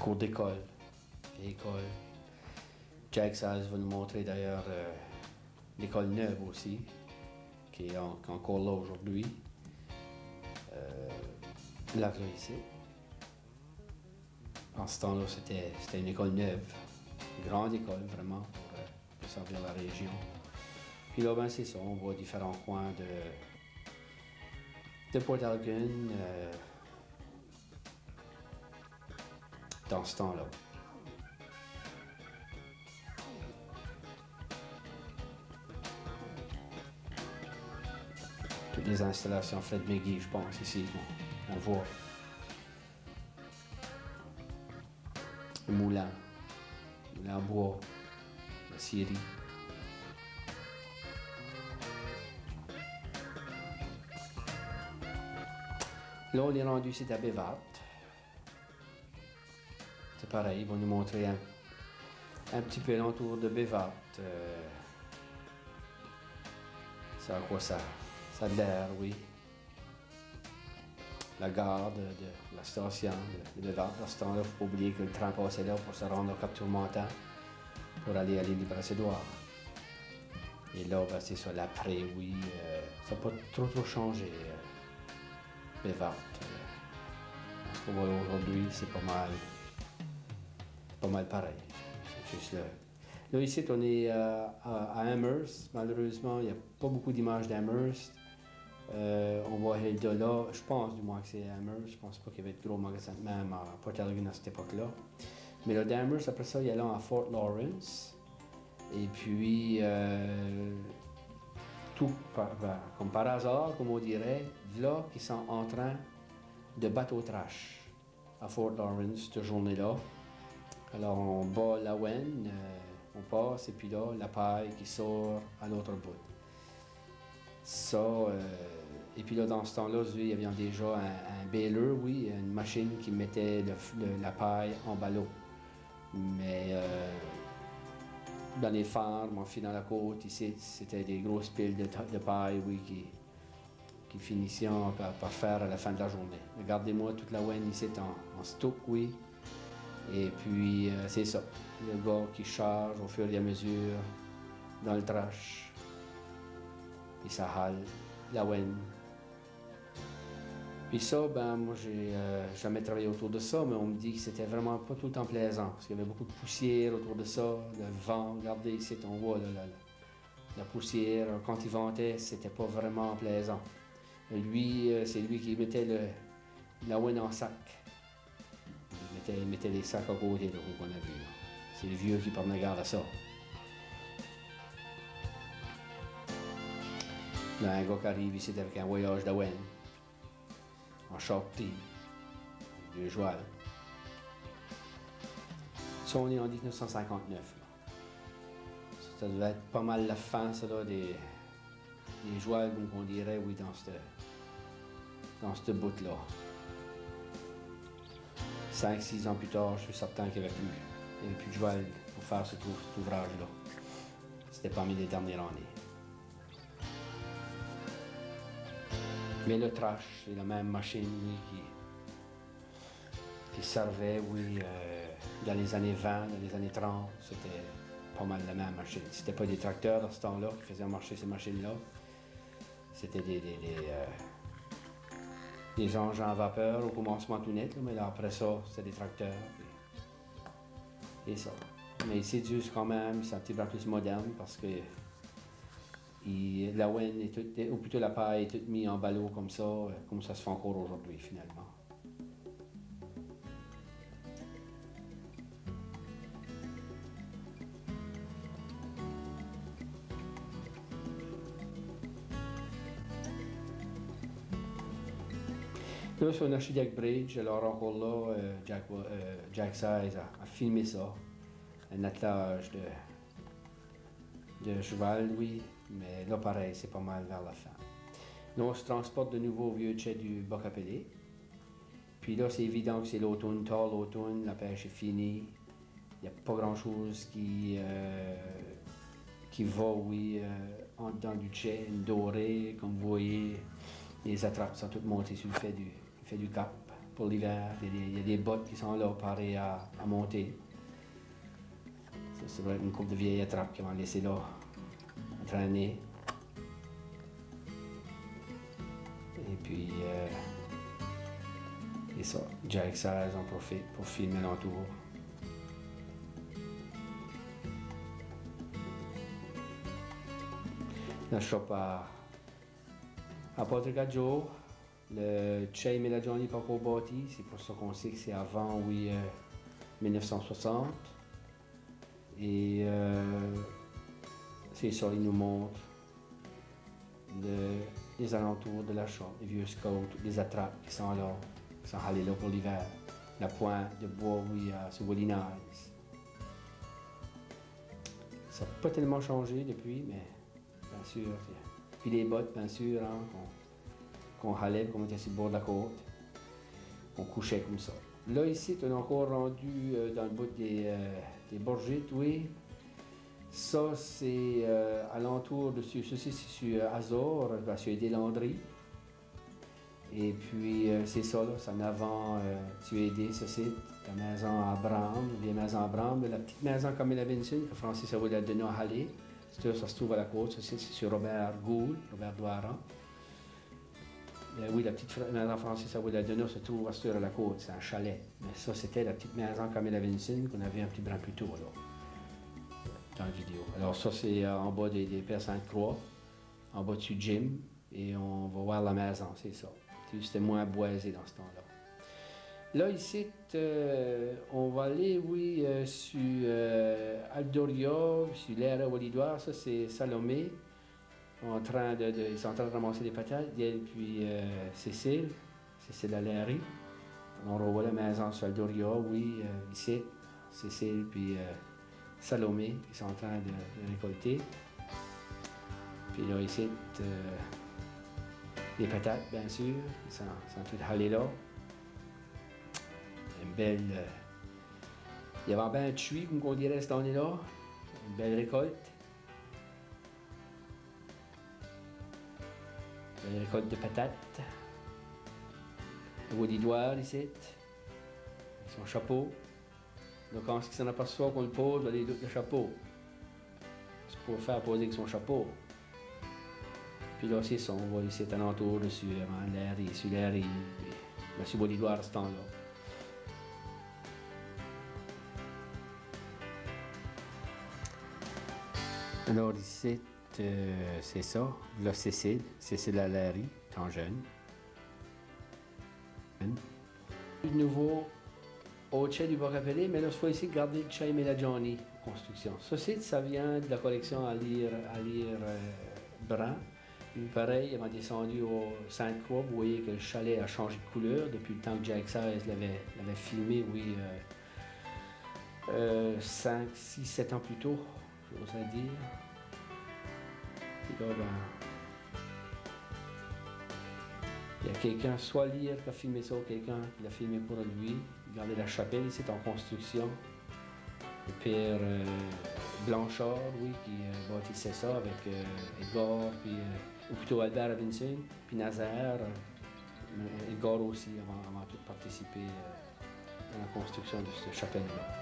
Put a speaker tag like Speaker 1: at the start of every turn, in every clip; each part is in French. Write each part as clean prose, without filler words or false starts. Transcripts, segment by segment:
Speaker 1: cour d'école, école. Jack Size va nous montrer d'ailleurs l'école neuve aussi, qui est encore là aujourd'hui. Là, ici. En ce temps-là, c'était une école neuve, une grande école vraiment pour servir la région. Puis là, ben, c'est ça, on voit différents coins de Port Elgin dans ce temps-là. Toutes les installations Fred McGee, je pense, ici, on voit. Le moulin à bois, la scierie. Là, on est rendu ici à Bévat. C'est pareil, ils vont nous montrer un petit peu l'entour de Bévat. C'est à quoi ça a de l'air, oui. La gare de la station de Bévat. À ce temps-là, il ne faut pas oublier que le train passait là pour se rendre au Cap Tourmentin pour aller à l'île du Brassédoire. Et là, ben, c'est ça, l'après, oui. Ça n'a pas trop changé. Bévat. Ce qu'on voit aujourd'hui, c'est pas mal pareil. C'est juste là. Là, ici, on est à Amherst. Malheureusement, il n'y a pas beaucoup d'images d'Amherst. On voit Hilda là. Je pense du moins que c'est Amherst. Je pense pas qu'il y avait de gros magasins même à Port Elgin à cette époque-là. Mais là, d'Amherst, après ça, il y a là à Fort Lawrence. Et puis, comme par hasard, comme on dirait, là qui sont en train de battre au trash à Fort Lawrence cette journée-là. Alors on bat la Wen, on passe et puis là la paille qui sort à l'autre bout. Ça, et puis là dans ce temps-là, il y avait déjà un baler, oui, une machine qui mettait la paille en ballot. Mais dans les fermes, en fil dans la côte, ici, c'était des grosses piles de paille, oui, qui finissaient par faire à la fin de la journée. Regardez-moi toute la Wen ici en stock, oui. Et puis, c'est ça. Le gars qui charge au fur et à mesure dans le trash. Puis ça hale la Wen. Puis ça, ben, moi, j'ai jamais travaillé autour de ça, mais on me dit que c'était vraiment pas tout le temps plaisant, parce qu'il y avait beaucoup de poussière autour de ça, le vent. Regardez ici, on voit la poussière. Quand il ventait, c'était pas vraiment plaisant. Lui, c'est lui qui mettait la Wen en sac. Il mettait les sacs à côté, là, qu'on a vu. C'est les vieux qui prenaient garde à ça. Là, un gars qui arrive ici avec un voyage de Wen. En shorty, vieux joual. Ça, on est en 1959. Là. Ça devait être pas mal la fin, ça, là, des jouals, donc on dirait, oui, dans ce bout-là. 5-6 ans plus tard, je suis certain qu'il n'y avait plus de joual pour faire cet ouvrage-là. C'était parmi les dernières années. Mais le trash, c'est la même machine oui, qui servait oui, dans les années 20, dans les années 30. C'était pas mal la même machine. C'était pas des tracteurs à ce temps-là qui faisaient marcher ces machines-là. C'était des engins à vapeur au commencement tout net, là, mais là, après ça, c'était des tracteurs. Et ça. Mais ici, juste quand même, c'est un petit peu plus moderne parce que la Wen, ou plutôt la paille, est toute mise en ballot comme ça se fait encore aujourd'hui finalement. Là, sur Archidiac Bridge, alors encore là, Jack Size a filmé ça, un attelage de cheval, oui, mais là, pareil, c'est pas mal vers la fin. Là, on se transporte de nouveau au vieux chez du Bocapelé. Puis là, c'est évident que c'est l'automne, tard l'automne, la pêche est finie. Il n'y a pas grand-chose qui va, oui, en dedans du chai, doré, comme vous voyez. Les attrapes sont toutes montées sur le fait du cap pour l'hiver. Il y a des bottes qui sont là, parées à monter. Ça, c'est vrai, une couple de vieilles attrapes qui vont laisser là, à traîner. Et puis, et ça, Jack 16 en profite pour filmer l'entour. La shop à Patrick Adjo, le Chey Melajoni pas encore bâti, c'est pour ça qu'on sait que c'est avant, oui, 1960. Et c'est ça, il nous montre les alentours de la shop, les vieux scouts, les attrapes qui sont là, qui sont allés là pour l'hiver. La pointe de bois, oui, sur Wallinaise. Ça n'a pas tellement changé depuis, mais bien sûr. Puis les bottes, bien sûr, hein, qu'on halait, qu'on mettait sur le bord de la côte, qu'on couchait comme ça. Là, ici, on est encore rendu dans le bout des Borgites, oui. Ça, c'est alentour de ceci, c'est sur Azor, sur des Landry. Et puis, c'est ça, là, c'est en avant, tu as aidé ce site, la maison à Abraham, la vieille maison à Abraham, la petite maison comme la Vincent, que Francis a voulu la donner à Halle. Ça se trouve à la côte, ce site, c'est sur Robert Gould, Robert Douaran. Oui, la petite maison Francis a voulu la donner, se trouve à la côte, c'est un chalet. Mais ça, c'était la petite maison Camilla Vincent qu'on avait un petit brin plus tôt, là, dans la vidéo. Alors ça, c'est en bas des Pères Sainte-Croix, en bas du gym, et on va voir la maison, c'est ça. C'était moins boisé dans ce temps-là. Là, ici, on va aller, oui, sur Aldoria, sur l'aire Walidoire, ça c'est Salomé. Ils sont en train de ramasser des patates, et puis Cécile Aléry. On revoit la maison sur Aldoria, oui, ici, Cécile, puis Salomé, qui sont en train de récolter. Puis là, ici, les patates, bien sûr, ils sont toutes halées là. Une belle. Il y avait bien un chuis, comme on dirait, cette année-là. Une belle récolte. Une belle récolte de patates. Le Walidoire, ici. Avec son chapeau. Donc, quand il s'en aperçoit qu'on le pose, ben, il doute le chapeau. C'est pour le faire poser avec son chapeau. Puis là, c'est ça, on voit ici alentour dessus, l'air, sur l'air, sur Walidoire à ce temps-là. Alors ici, c'est ça, là Cécile Aléry, tant jeune. De nouveau, au Chey du Bocapelli, mais là, cette fois ici, regardez le Chey Melajoni construction. Ceci, ça vient de la collection à lire Brun. Pareil, il m'a descendu au Sainte-Croix, vous voyez que le chalet a changé de couleur depuis le temps que Jack 16 l'avait filmé, oui, 5, 6, 7 ans plus tôt, j'oserais dire. Puis là, ben, il y a quelqu'un, soit Lire qui a filmé ça, ou quelqu'un qui l'a filmé pour lui. Regardez la chapelle ici, c'est en construction. Le père Blanchard, oui, qui bâtissait ça avec Edgar, puis, ou plutôt Albert Robinson, puis Nazaire. Edgar aussi, avant tout participé à la construction de cette chapelle-là.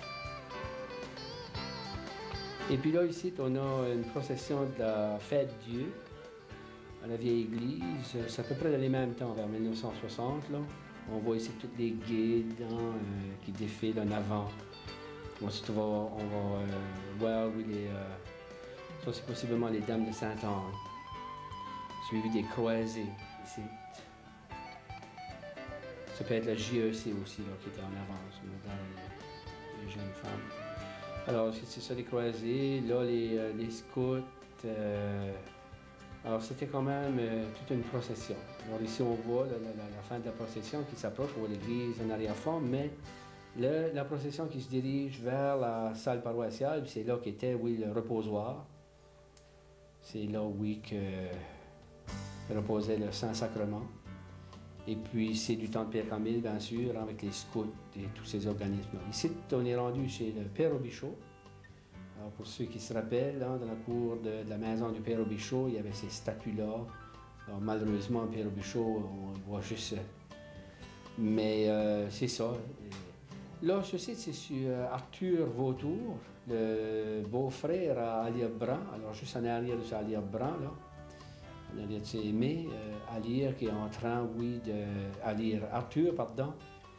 Speaker 1: Et puis là, ici, on a une procession de la fête Dieu à la vieille église. C'est à peu près dans les mêmes temps, vers 1960. Là. On voit ici tous les guides hein, qui défilent en avant. Ensuite, on va voir oui, ça, c'est possiblement les Dames de Sainte-Anne, suivi des croisés ici. Ça peut être la JEC aussi, là, qui était en avance, dans les jeunes femmes. Alors, c'est ça, les croisés. Là, les scouts. Alors, c'était quand même toute une procession. Alors, ici, on voit la fin de la procession qui s'approche. On voit l'église en arrière-fond, mais la procession qui se dirige vers la salle paroissiale, c'est là qu'était, oui, le reposoir. C'est là, oui, que reposait le Saint-Sacrement. Et puis, c'est du temps de Père Camille, bien sûr, avec les scouts et tous ces organismes-là. Ici, on est rendu chez le Père Robichaud. Alors, pour ceux qui se rappellent, hein, dans la cour de la maison du Père Robichaud, il y avait ces statues-là. Alors, malheureusement, Père Robichaud, on voit juste Mais c'est ça. Là, je sais, c'est sur Arthur Vautour, le beau-frère à Alia Brand. Alors, juste en arrière de ça, Alia Brand, là. En arrière de ses aimés, Alia qui est en train, oui, Arthur, pardon.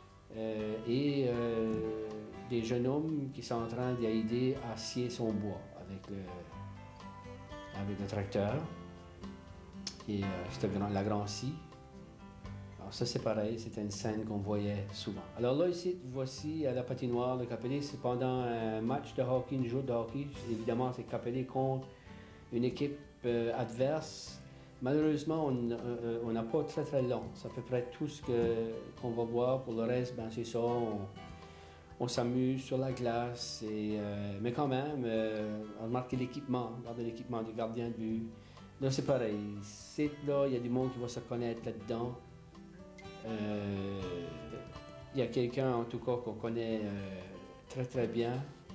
Speaker 1: Des jeunes hommes qui sont en train d'aider à scier son bois avec le tracteur et la grande scie. Alors ça c'est pareil, c'était une scène qu'on voyait souvent. Alors là ici, voici à la patinoire de Capelé, c'est pendant un match de hockey, une journée de hockey. Évidemment c'est Capelé contre une équipe adverse. Malheureusement on n'a pas très très long, c'est à peu près tout ce qu'on va voir. Pour le reste, ben, c'est ça, on s'amuse sur la glace, mais quand même, remarquez l'équipement, regardez l'équipement du gardien de but. Là, c'est pareil. Là, il y a du monde qui va se connaître là-dedans. Il y a quelqu'un, en tout cas, qu'on connaît très très bien.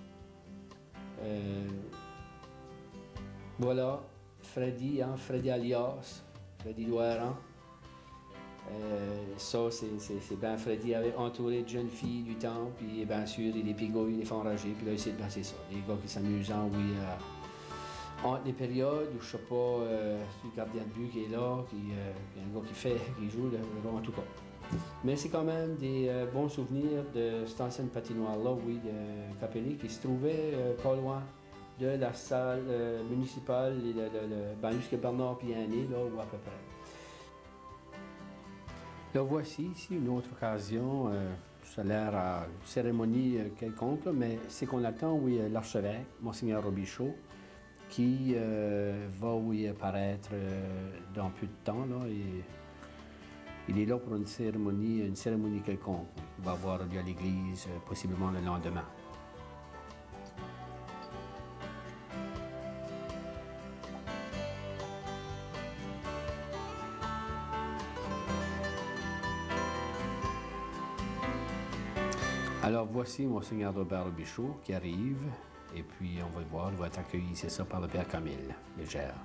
Speaker 1: Voilà, Freddy, Freddy alias, Freddy Douaran. Ça, c'est bien Freddy avait entouré de jeunes filles du temps, puis bien sûr, il les pigouille, il les fait enrager, puis là, c'est ça. Les gars qui s'amusent, oui, entre les périodes où, je sais pas, c'est le gardien de but qui est là, puis un gars qui joue, le rôle en tout cas. Mais c'est quand même des bons souvenirs de cette ancienne patinoire-là, oui, de Capelé, qui se trouvait pas loin de la salle municipale, jusqu'à Bernard Piané, là, ou à peu près. Là, voici ici une autre occasion, ça a l'air à une cérémonie quelconque, mais c'est qu'on attend, oui, l'archevêque, Monseigneur Robichaud, qui va, oui, apparaître dans peu de temps, là, et il est là pour une cérémonie quelconque. Il va avoir lieu à l'église, possiblement le lendemain. Alors voici Monseigneur Robert Robichaud qui arrive, et puis on va le voir, il va être accueilli, c'est ça, par le Père Camille Légère.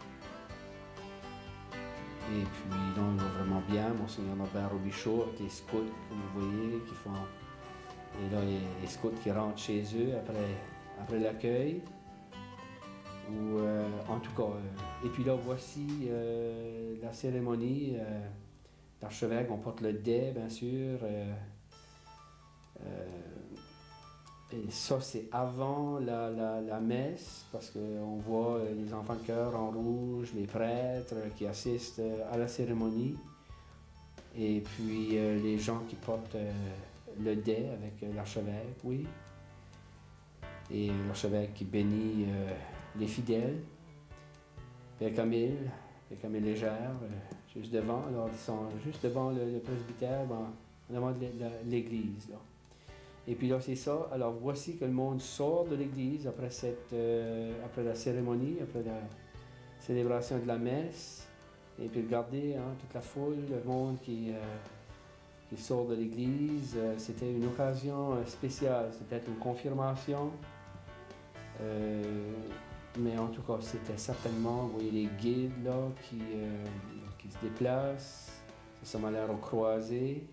Speaker 1: Et puis donc il va vraiment bien, Monseigneur Robert Robichaud avec les scouts, comme vous voyez, qui font. Et là, il y a les scouts qui rentrent chez eux après l'accueil. Ou en tout cas. Et puis là, voici la cérémonie. L'archevêque, on porte le dais, bien sûr. Et ça, c'est avant la messe, parce qu'on voit les enfants de chœur en rouge, les prêtres qui assistent à la cérémonie, et puis les gens qui portent le dais avec l'archevêque, oui. Et l'archevêque qui bénit les fidèles. Père Camille Légère, juste devant. Alors, ils sont juste devant le presbytère, en avant de l'église, là. Et puis là, c'est ça. Alors, voici que le monde sort de l'église après la cérémonie, après la célébration de la messe. Et puis, regardez, toute la foule, le monde qui sort de l'église. C'était une occasion spéciale. C'était peut-être une confirmation. Mais en tout cas, c'était certainement, vous voyez, les guides là qui se déplacent. Ça m'a l'air aux croisés.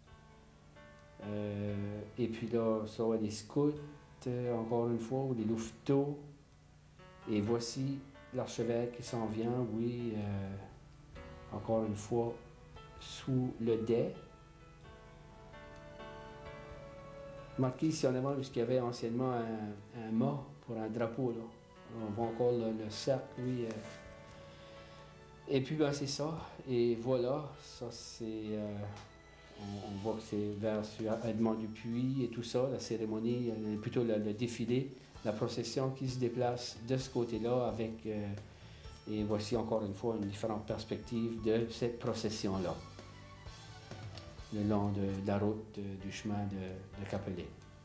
Speaker 1: Et puis là, ça va des scouts, encore une fois, ou des louveteaux. Et voici l'archevêque qui s'en vient, oui, encore une fois, sous le dais. Marqué ici en avant, puisqu'il y avait anciennement un mât pour un drapeau, là. On voit encore le cercle, oui. Et puis, ben, c'est ça. Et voilà, ça c'est... on voit que c'est vers Edmond Dupuis et tout ça, la cérémonie, plutôt le défilé, la procession qui se déplace de ce côté-là avec... et voici encore une fois une différente perspective de cette procession-là, le long de la route du chemin de Capelé.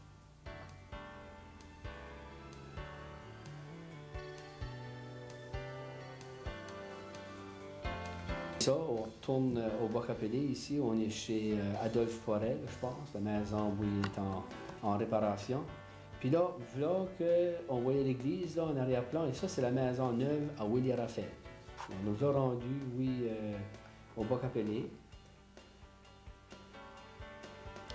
Speaker 1: Ça, on retourne au Bas-Capelé, ici, on est chez Adolphe Forel, je pense, la maison où il est en réparation. Puis là, voilà qu'on voyait l'église en arrière-plan, et ça, c'est la maison neuve à Willy Raphaël. On nous a rendu, oui, au Bas-Capelé.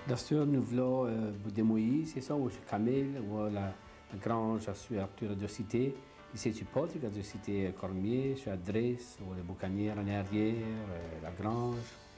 Speaker 1: Là, sur nous voilà de Moïse, c'est ça, où c'est Camille, où la grange à sur Arthur de Cité. Ici, tu peux, de Cité Cormier, sur Adresse, ou les boucanières en arrière, la grange.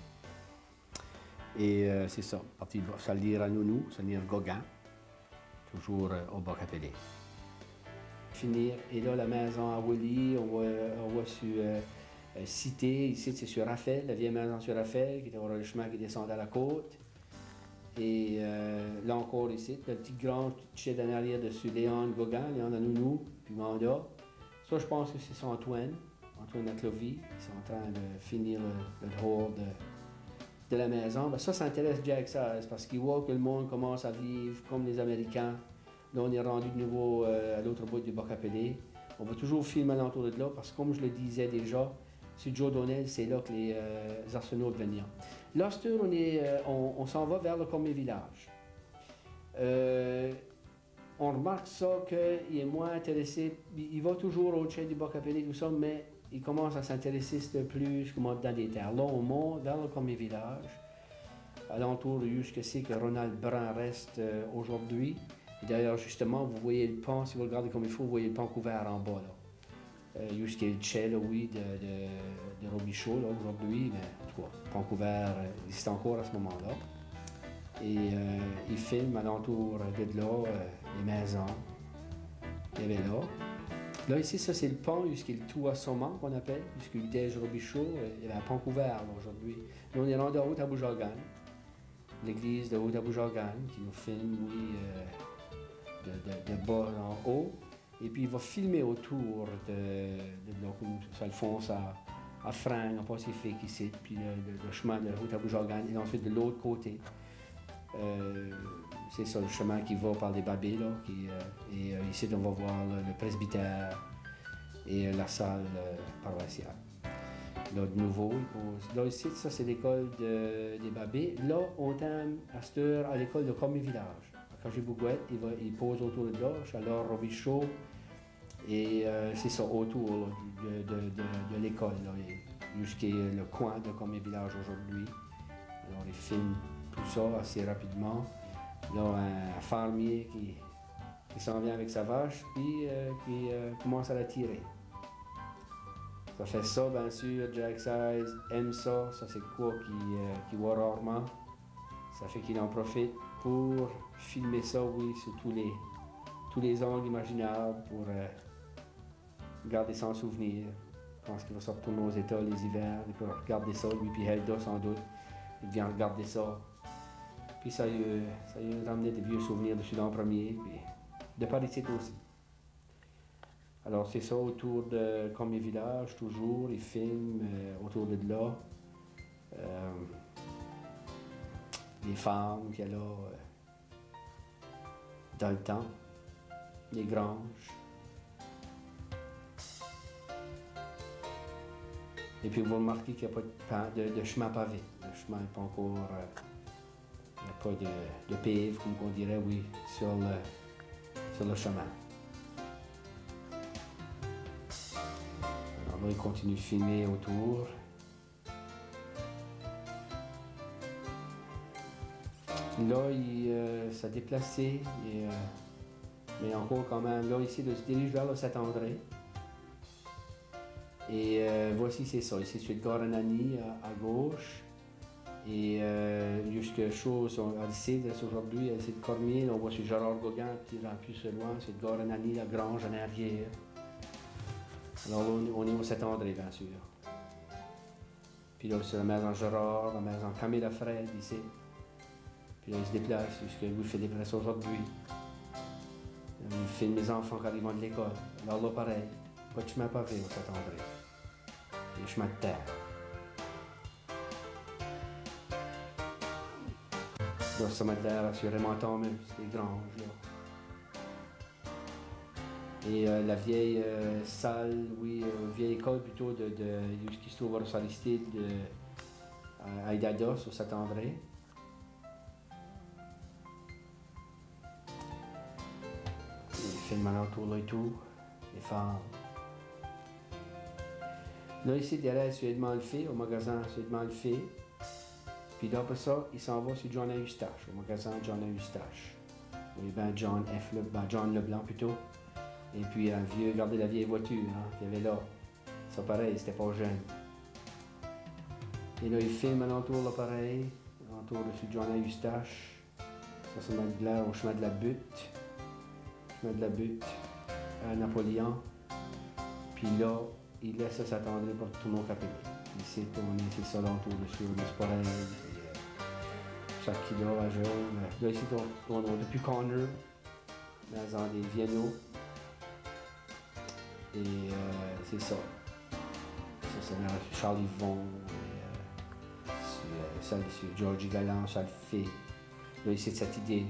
Speaker 1: Et c'est ça, parti de salir à Nounou, salir Gauguin, toujours au Bas-Capelé. Finir, et là, la maison à Willy, on voit sur Cité, ici, c'est sur Raphaël, la vieille maison sur Raphaël, qui était au le chemin qui descend à la côte. Et là encore ici, la petite grange qui est en arrière dessus Léon Gauguin, Léon à Nounou, puis Manda. Ça, je pense que c'est son Antoine à Clovy. Ils sont en train de finir le dehors de la maison. Ben, ça intéresse Jack Sayers parce qu'il voit que le monde commence à vivre comme les Américains. Là, on est rendu de nouveau à l'autre bout du Bas-Capelé. On va toujours filmer alentour de là parce que, comme je le disais déjà, sur Joe Donnell, c'est là que les arsenaux de venir. Là, on s'en va vers le Cormier Village. On remarque ça qu'il est moins intéressé. Il va toujours au chai du Bas-Capelé, tout ça, mais il commence à s'intéresser plus dans des terres. Là, on monte vers le Cormier Village, alentour de jusqu'à ce que Ronald Brun reste aujourd'hui. Et d'ailleurs, justement, vous voyez le pont, si vous regardez comme il faut, vous voyez le pont couvert en bas. Jusqu'à le chai, oui, de Robichaud, aujourd'hui, mais en tout cas, le pont couvert existe encore à ce moment-là. Et il filme alentour de là, les maisons qu'il y avait là. Là, ici, ça, c'est le pont jusqu'à le Tour Saumon, qu'on appelle, jusqu'à le Dège Robichaud. Il y avait un pont couvert aujourd'hui. Là, on est rendu à Haute-Aboujagan, l'église de Haute-Aboujagan, qui nous filme, oui, de bas en haut. Et puis, il va filmer autour de là, comme Alphonse à Fringues, en Pacifique, ici, puis le chemin de Haute-Aboujagan, et ensuite de l'autre côté. C'est ça, le chemin qui va par les Babés, là, et ici, on va voir le presbytère et la salle paroissiale. Là, de nouveau, là, ici, ça, c'est l'école des Babés. Là, on t'aime à cette heure à l'école de Cormier Village. Quand j'ai Bougouette, il pose autour de là, Chaleur, Robichaud, et c'est ça, autour là, de l'école, jusqu'à le coin de Cormier Village aujourd'hui. Alors, il filme tout ça assez rapidement. Là, un fermier qui s'en vient avec sa vache, puis qui commence à la tirer. Ça fait ça, bien sûr, Jack Sayers aime ça, c'est quoi qu'il voit rarement. Ça fait qu'il en profite pour filmer ça, oui, sur tous les angles imaginables, pour garder son souvenir. Je pense qu'il va se retourner aux États les hivers, il peut regarder ça, lui puis Helda sans doute. Il vient regarder ça. Puis ça lui ramenait des vieux souvenirs de Soudan premier, puis de Paris aussi. Alors c'est ça, autour de Cormier Village, toujours, il filme autour de là. Les femmes qu'il y a là dans le temps, les granges. Et puis vous remarquez qu'il n'y a pas de chemin pavé. Le chemin n'est pas encore... il n'y a pas de pave, comme on dirait, oui, sur le chemin. Alors là, il continue de filmer autour. Là, il s'est déplacé, mais encore quand même, là, ici, il se dirige vers le Saint-André. Et voici, c'est ça, ici, c'est Goranani à gauche. Et jusqu'à chose, à l'ICID, aujourd'hui, à l'ICID Cormier, on voit sur Gérard Gauguin, un peu plus loin, c'est Goranani, la grange en arrière. Alors là, on est au Saint-André, bien sûr. Puis là, c'est la maison Gérard, la maison Camille Lafred, ici. Puis là, il se déplace jusqu'à Louis-Philippe reste aujourd'hui. Il filme les enfants qui arrivent de l'école. Alors là, pareil, pas de chemin pavé au Saint-André. Des chemins de terre. Là, ça m'a l'air assurément tant mieux, c'est des granges, là. Et la vieille salle, oui, vieille école plutôt qui se trouve à Aristide à Idados, au Saint-André. Il filme alentour là et tout, les femmes. Là, ici, derrière, c'est Edmond Alphée, au magasin c'est Edmond Alphée. Puis là, après ça, il s'en va sur John à Eustache, au magasin John à Eustache. Oui, ben John John Leblanc plutôt. Et puis regardez la vieille voiture qu'il y avait là. Ça pareil, c'était pas jeune. Et là, il filme alentour l'appareil, alentour de John à Eustache. Ça se met de l'air au chemin de la butte. Chemin de la butte à Napoléon. Puis là, il laisse s'attendre pour tout le monde capé. Ici, on est c'est ça alentour dessus, on est pareil. Chaque kilo à jour. Là, ici, on a depuis Connor, dans des Vienno. Et c'est ça. Ça, c'est Charlie Vaughn. Ça, c'est Georgie Galland, ça le fait. Là, ici, cette idée.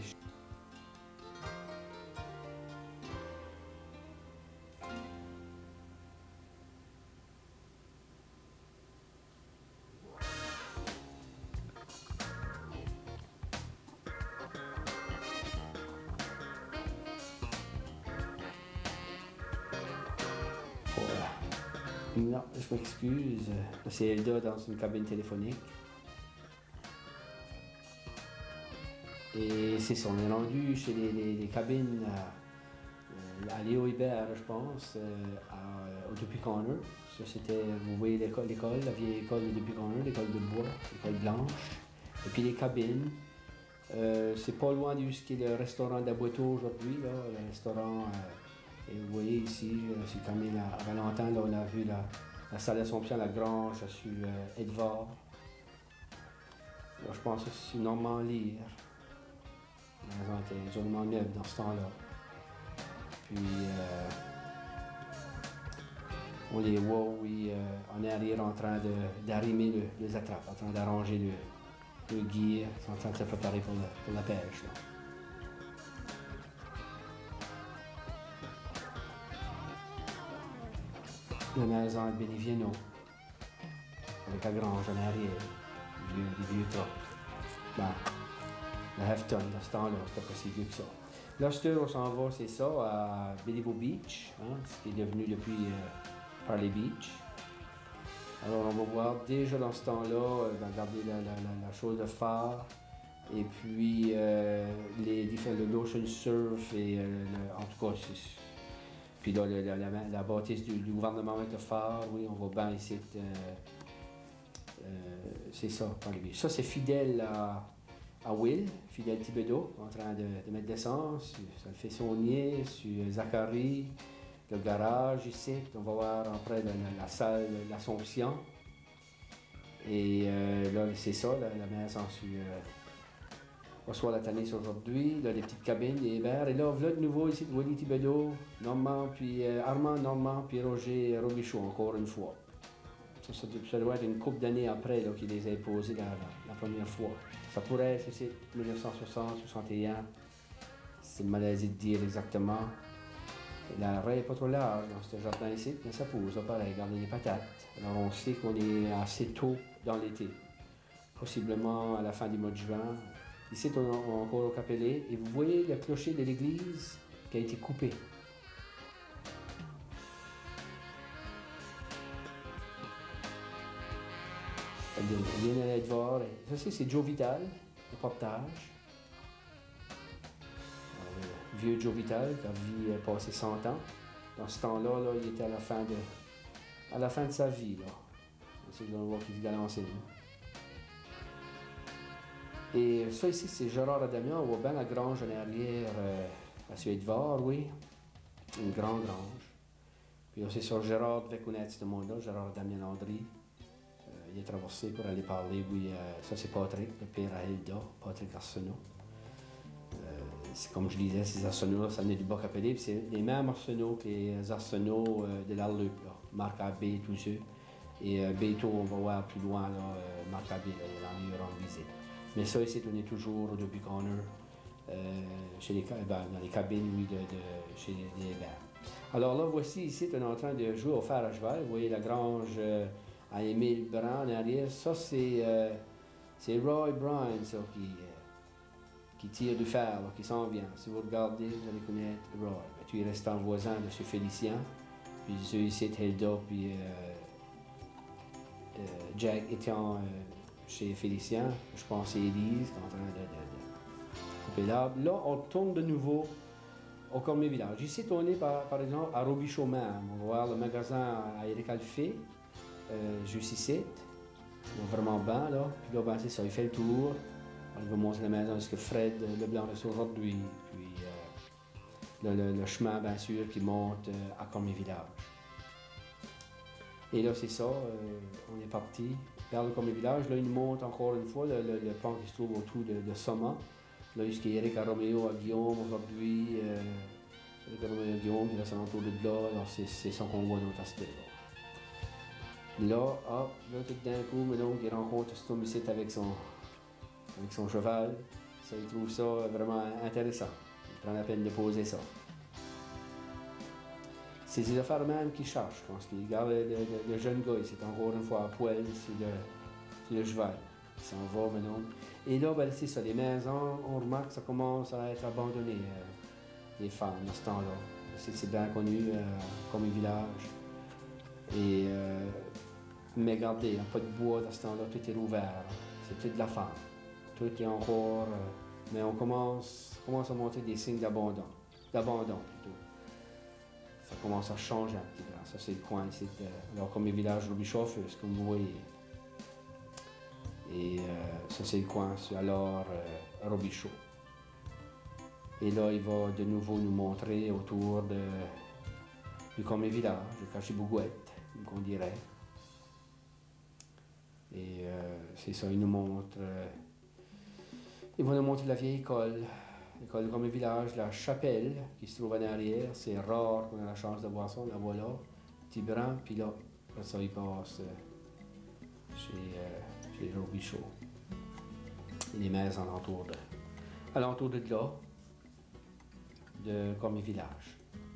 Speaker 1: Non, je m'excuse. C'est Elda dans une cabine téléphonique. Et c'est ça, on est rendu chez les cabines à Léo Hébert, je pense, au Depuis Corner. Ça, c'était, vous voyez l'école, la vieille école de Depuis Corner, l'école de bois, l'école blanche. Et puis les cabines. C'est pas loin de ce qui est le restaurant d'Aboiteau aujourd'hui, là, le restaurant. Et vous voyez ici, sur le camin à Valentin, là, on a vu la salle d'Assomption, la grange sur Edvard. Là, je pense que c'est Normand Lire. La maison était joliment neuve dans ce temps-là. Puis, on les voit, oui, en arrière en train d'arrimer les attrapes, en train d'arranger le gear, ils sont en train de se préparer pour la pêche. Là. La maison de Bénévieno, avec la grange en arrière, des vieux trucks. Ben, le Hefton, dans ce temps-là, c'était pas si vieux que ça. Là, on s'en va, c'est ça, à Béliveau Beach, hein, ce qui est devenu depuis Parley Beach. Alors, on va voir déjà dans ce temps-là, regarder la chose de phare, et puis le Notion Surf, et en tout cas, puis là, la bâtisse du gouvernement avec le phare, oui, on va bien ici. C'est ça, Parley Beach. Ça, c'est fidèle à Will, Fidèle Thibodeau, en train de mettre de l'essence. Ça le fait sonner sur Zachary, le garage ici. On va voir après la salle l'Assomption. Et là, c'est ça, la maison sur Reçoit la Tanis aujourd'hui, là, les petites cabines, les Hébert. Et là, voilà de nouveau ici, Willy Thibodeau, Normand, puis Armand Normand, puis Roger Robichaud, encore une fois. Ça doit être une couple d'années après qu'il les a posés la première fois. Ça pourrait être 1960, 61. C'est une maladie de dire exactement. La raie n'est pas trop large dans ce jardin ici, mais ça pousse, là, pareil, regardez les patates. Alors on sait qu'on est assez tôt dans l'été, possiblement à la fin du mois de juin. Ici, on est encore au Capellet, et vous voyez le clocher de l'église qui a été coupé. On vient d'aller voir. Ça, c'est Joe Vital, le portage. Vieux Joe Vital qui a passé 100 ans. Dans ce temps-là, il était à la fin de sa vie. C'est là qu'on voit qu'il se galançait. Et ça ici, c'est Gérard Adamian. On voit bien la grange en arrière à Suède-Var, oui. Une grande grange. Puis c'est sur Gérard devait connaître ce monde-là, Gérard Adamian Landry. Il est traversé pour aller parler, oui. Ça, c'est Patrick, le père à Hilda, Patrick Arsenault. Comme je disais, ces Arsenault-là, ça venait du Bas-Capellet. C'est les mêmes Arsenault que les Arsenault de l'Arleuc, Marc Abbé, tous ceux. Et Béto, on va voir plus loin, Marc Abbé, dans lui rendre visite. Mais ça, ici, on est toujours au Depuis Corner, dans les cabines, oui, chez les Hébert. Alors là, voici ici, on est en train de jouer au fer à cheval. Vous voyez la grange à Émile Brand en arrière. Ça, c'est Roy Bryan, ça, qui tire du fer, là, qui s'en vient. Si vous regardez, vous allez connaître Roy. Tu es restant voisin de ce Félicien. Puis ceux ici, Hilda, puis Jack étant chez Félicien, je pense c'est Élise qui est en train de couper l'arbre. Là, on tourne de nouveau au Cormier Village. Ici, on est par exemple à Robichaud même. On va voir le magasin à Éric Alphée, juste ici. C'est vraiment bien là. Puis là, ben, c'est ça, il fait le tour. On va montrer la maison que Fred Leblanc est aujourd'hui. Puis le chemin, bien sûr, qui monte à Cormier Village. Et là, c'est ça, on est parti vers le Cormier Village. Là, il monte encore une fois le pont qui se trouve autour de Soma. Là, jusqu'à Eric à Roméo, à Guillaume aujourd'hui. Eric à Roméo, à Guillaume, puis là, c'est autour de là. Alors, c'est ça qu'on voit dans notre aspect. Là, hop, là, tout d'un coup, mais donc, il rencontre Stom ici avec son cheval. Ça, il trouve ça vraiment intéressant. Il prend la peine de poser ça. C'est les affaires même qui cherchent. Quand il regarde le jeune gars, c'est encore une fois à poil sur le cheval. Il s'en va maintenant. Et là, ben, c'est ça, les maisons, on remarque que ça commence à être abandonné, les femmes, à ce temps-là. C'est bien connu comme un village. Et, mais regardez, il n'y a pas de bois à ce temps-là, tout est ouvert. C'est tout de la femme. Tout est encore. Mais on commence à montrer des signes d'abandon plutôt. Ça commence à changer un petit peu. Ça, c'est le coin ici. Alors, comme le village Robichaud, comme vous voyez. Et ça, c'est le coin, alors Robichaud. Et là, il va de nouveau nous montrer autour du Cormier Village, de Cachibouguette, qu'on dirait. Et c'est ça, il nous montre. Il va nous montrer la vieille école. L'école du Cormier Village, la chapelle qui se trouve en arrière. C'est rare qu'on ait la chance de voir ça. La voilà, petit brin, puis là, après ça, il passe chez Robichaud. Et les maisons alentour de là, de Cormier Village.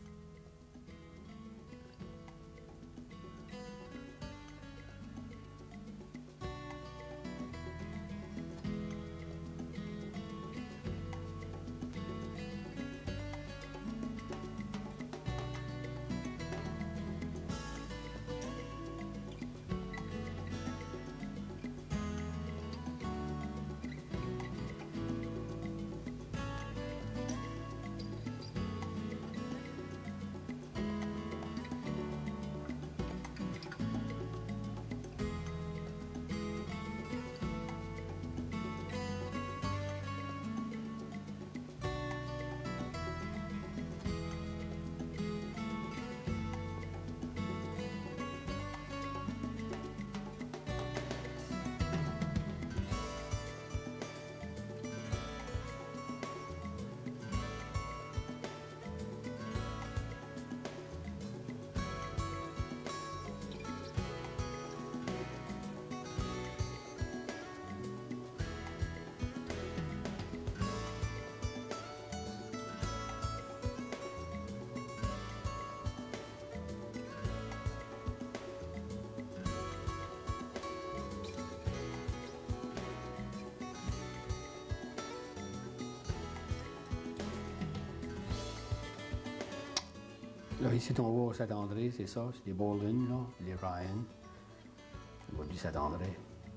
Speaker 1: Là, ici, on voit Saint-André, c'est ça, c'est les Bolden, là, les Ryan. On voit du Saint-André.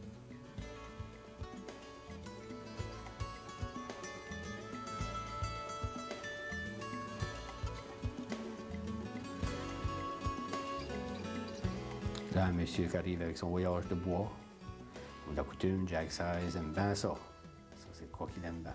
Speaker 1: Là, un monsieur qui arrive avec son voyage de bois. On a coutume, Jack Size aime bien ça. Ça, c'est quoi qu'il aime bien.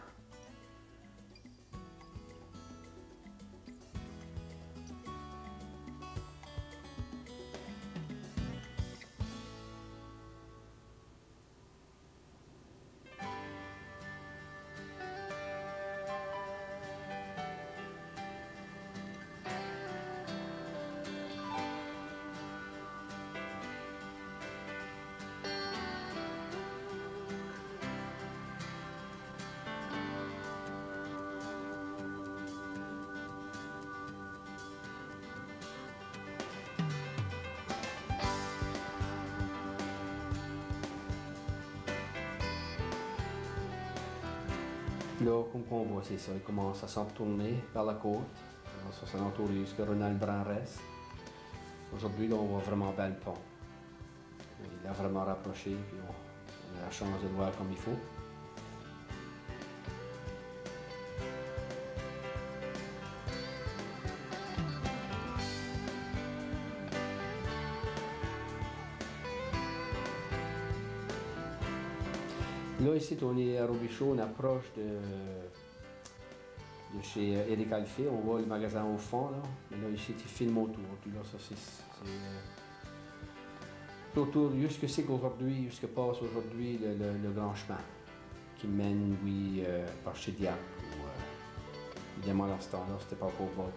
Speaker 1: Là, comme on voit, c'est ça, il commence à s'en retourner vers la côte. Alors, ça, c'est l'entour jusqu'à Ronald Brun reste. Aujourd'hui, là, on voit vraiment bien le pont. Il a vraiment rapproché, puis on J'ai la chance de le voir comme il faut. Là, ici, on est à Robichaud, on approche de chez Éric Alphée. On voit le magasin au fond, là. Mais là, ici, tu filmes autour. Puis là, ça, c'est autour, jusque c'est qu'aujourd'hui, jusque passe aujourd'hui le grand chemin qui mène, oui, par chez Diac. Évidemment, dans ce temps-là, c'était pas encore bâti.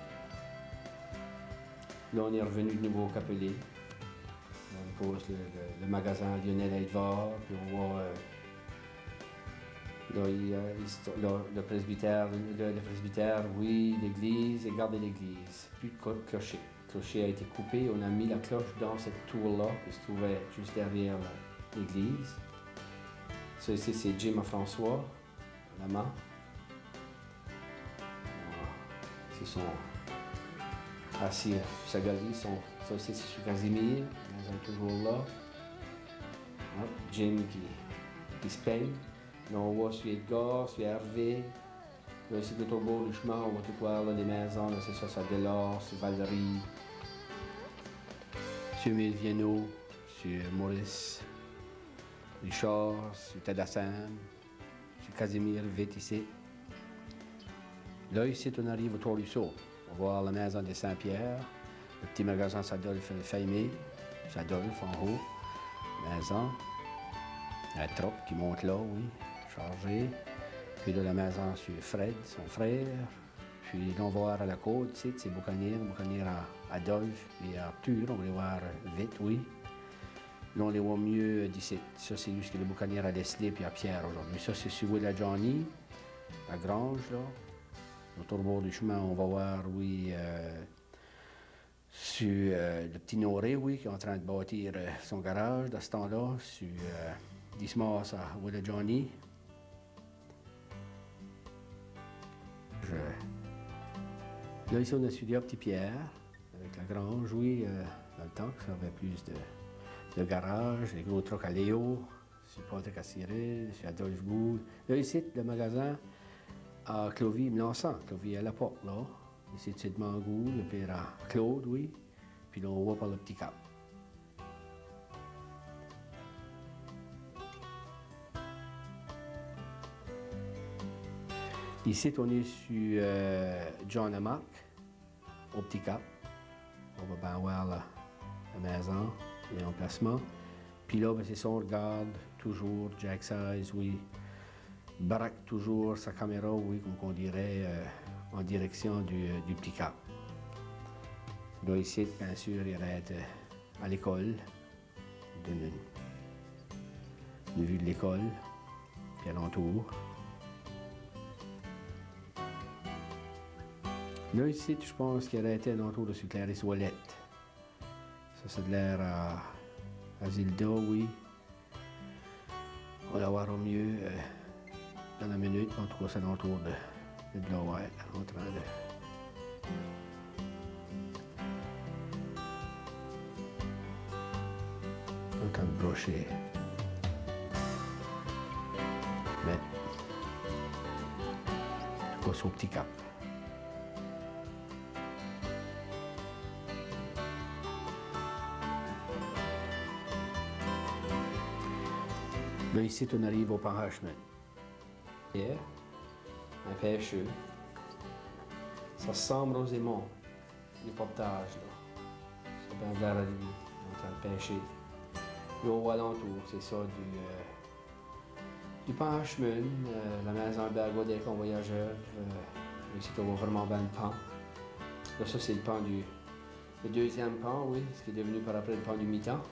Speaker 1: Là, on est revenu de nouveau au Capelé. On pose le magasin Lionel Edvard, puis on voit là, le presbytère, oui, l'église, et gardez l'église. Plus de clocher. Le clocher a été coupé, on a mis la cloche dans cette tour-là, qui se trouvait juste derrière l'église. Ça ici, c'est Jim et François, la main. Ils sont assis sur sa galerie, ça aussi c'est sur Casimir, ils sont toujours là. Jim qui se peigne. Là, on voit sur Edgar, sur Hervé. Là, ici, tout au bord du chemin, on va tout voir là, les maisons. Là, c'est ça, c'est Delors, c'est Valérie, sur Émile Vienneau, sur Maurice Richard, sur Tadassin, sur Casimir, vite ici. Là, ici, on arrive au Trois-Ruisseaux. On va voir la maison de Saint-Pierre, le petit magasin Sadolphe Faimé, Sadolphe en haut, maison. La troppe qui monte là, oui, chargée. Puis là, la maison sur Fred, son frère. Puis là, on va voir à la côte, ici, c'est Boucanière à Adolphe et à Arthur. On va les voir vite, oui. Là, on les voit mieux d'ici. Ça, c'est juste que les Boucanières à Leslie et à Pierre aujourd'hui. Ça, c'est sur Will à Johnny, la grange, là. Autour du bord du chemin, on va voir, oui, sur le petit Noré, oui, qui est en train de bâtir son garage dans ce temps-là, sur Dismas à Will à Johnny. Là, ici, on a étudié à Petit Pierre, avec la grange, oui, dans le temps, que ça avait plus de garage, les gros trocs à Léo, sur Patrick à Cyril, sur Adolphe Gould. Là, ici, le magasin à Clovy-Melançon, Clovy à la porte, là. Ici, c'est de Mangou, le père à Claude, oui. Puis là, on voit par le petit cap. Ici, on est sur John et Marc, au petit cap. On va bien voir la maison et l'emplacement. Puis là, ben, c'est ça, on regarde toujours Jack Size, oui. Braque toujours sa caméra, oui, comme on dirait, en direction du petit cap. Là, ici, bien sûr, il arrête à l'école. Donne une vue de l'école, puis alentour. Là, ici, je pense qu'il arrêtait alentour de sur Clarisse Ouellette. Ça, c'est de l'air à Zilda, oui. On va la voir au mieux dans la minute. En tout cas, c'est alentour de là, ouais, en train de... En train de brocher. Mais... En tout cas, c'est au petit cap. Là, ici, on arrive au parachement. Hier, un pêcheux. Ça ressemble aux aimants, les portages, là. C'est bien vers la nuit, en train de pêcher. Là, au alentour, c'est ça, du parachement, la maison Bergodet en voyageur. Ici, on voit vraiment bien le pan. Là, ça, c'est le pan le deuxième pan, oui, ce qui est devenu par après le pan du mi-temps.